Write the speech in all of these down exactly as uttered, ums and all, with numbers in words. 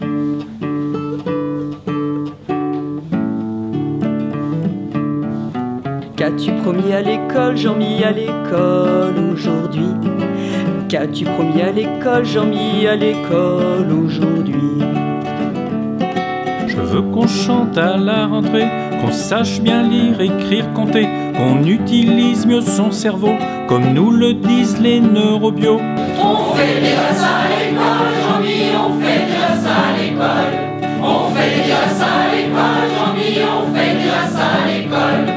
Qu'as-tu promis à l'école, Jean-Mi, à l'école aujourd'hui? Qu'as-tu promis à l'école, Jean-Mi, à l'école aujourd'hui? Je veux qu'on chante à la rentrée, qu'on sache bien lire, écrire, compter, qu'on utilise mieux son cerveau, comme nous le disent les neurobios. On fait des grâces à l'école, Jean-Mi, on fait des grâces à l'école. On fait des grâces à l'école, Jean-Mi, on fait des grâces à l'école.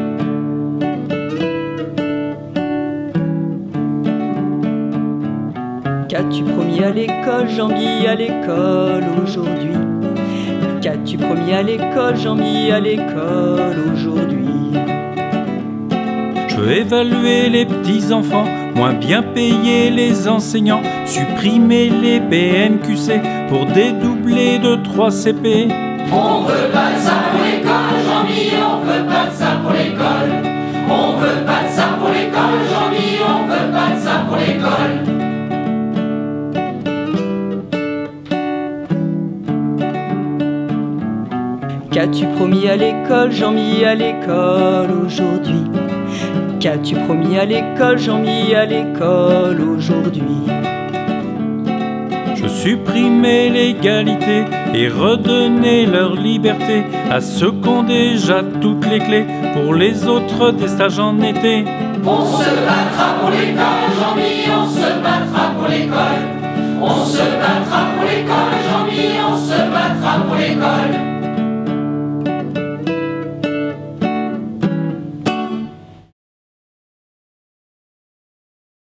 Qu'as-tu promis à l'école, Jean-Mi, à l'école aujourd'hui? Qu'as-tu promis à l'école, Jean-Mi, à l'école aujourd'hui? Je veux évaluer les petits-enfants, moins bien payer les enseignants, supprimer les P M Q C pour dédoubler de trois C P. On veut pas de ça pour l'école, Jean-Mi, on veut pas de ça pour l'école. On veut pas de ça pour l'école, Jean-Mi, on veut pas de ça pour l'école. Qu'as-tu promis à l'école, Jean-Mi, à l'école aujourd'hui? Qu'as-tu promis à l'école, Jean-Mi, à l'école aujourd'hui? Je veux supprimer l'égalité et redonner leur liberté à ceux qui ont déjà toutes les clés, pour les autres des stages en été. On se battra pour l'école, Jean-Mi, on se battra pour l'école. On se battra pour l'école, Jean-Mi, on se battra pour l'école.